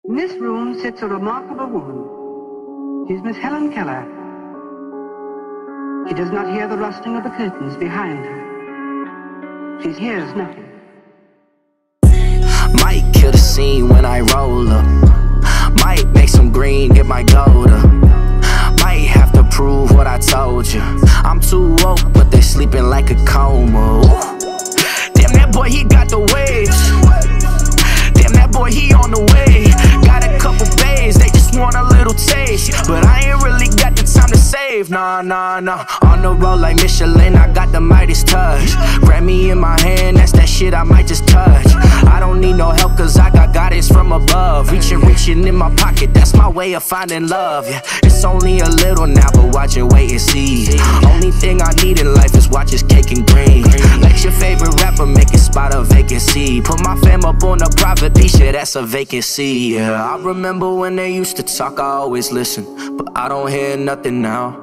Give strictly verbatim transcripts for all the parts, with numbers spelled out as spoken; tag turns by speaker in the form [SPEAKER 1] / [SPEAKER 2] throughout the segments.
[SPEAKER 1] In this room sits a remarkable woman. She's Miss Helen Keller. She does not hear the rustling of the curtains behind her. She hears nothing.
[SPEAKER 2] Might kill the scene when I roll up. Might make some green, get my gold up. Might have to prove what I told you. I'm too woke, but they sleeping like a coma. Damn, that boy, he got the waves. Damn, that boy, he on the way. Got a couple babes, they just want a little taste. But I ain't really got the time to save. Nah, nah, nah. On the road like Michelin, I got the Midas touch. Grammy in my hand, that's that shit I might just touch. I don't need no help, cause I got guidance from above. Reaching, reaching in my pocket, that's my way of finding love. Yeah, it's only a little now, but watch and wait and see. Only thing I need in life is watch is cake and green. Let your favorite rapper make it spot a vacancy. Put my fam up on a private beach, yeah, that's a vacancy. Yeah, I remember when they used to talk, I always listen, but I don't hear nothing now.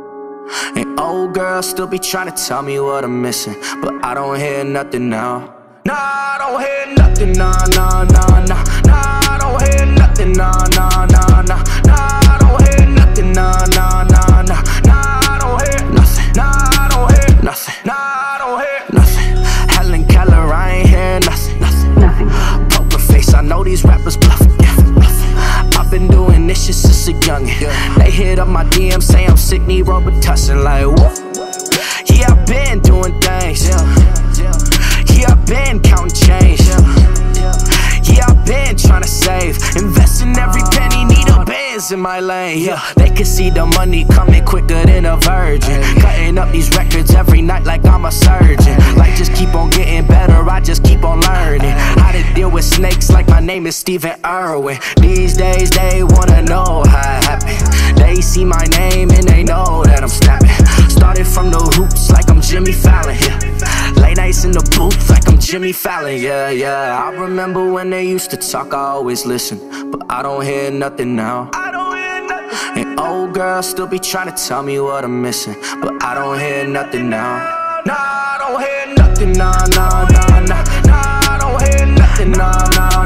[SPEAKER 2] And old girls still be trying to tell me what I'm missing, but I don't hear nothing now. Nah, I don't hear nothing, nah, nah, nah, nah. Nah, I don't hear nothing, nah, nah, nah, nah. Nah, I don't hear nothing, nah, nah, nah, nah. Nah, I don't hear nothing, nah, I don't hear nothing. Nah, I don't hear nothing. Helen Keller, I ain't hear nothing, nothing, nothing. Poker face, I know these rappers bluffing, yeah, bluffing. I've been doing this shit since a youngin', yeah. They hit up my D M, say I'm sick, need Robitussin, like what? Yeah, I've been doing things, yeah, yeah. Yeah, I've been counting change. Yeah, I've been trying to save. Investing every penny, need a Benz in my lane. Yeah, they can see the money coming quicker than a virgin. Cutting up these records every night like I'm a surgeon. Like just keep on getting better, I just keep on learning how to deal with snakes like my name is Stephen Irwin. These days they wanna know how it happened. They see my name and they know that I'm snapping. Started from the hoops like I'm Jimmy Fallon, yeah. Late nights in the booth like I'm Jimmy Fallon, yeah, yeah. I remember when they used to talk, I always listen, but I don't hear nothing now. I don't hear nothing. And old girls still be trying to tell me what I'm missing, but I don't hear nothing now. Nah, I don't hear nothing, nah, nah, nah, nah. Nah, I don't hear nothing, nah, nah.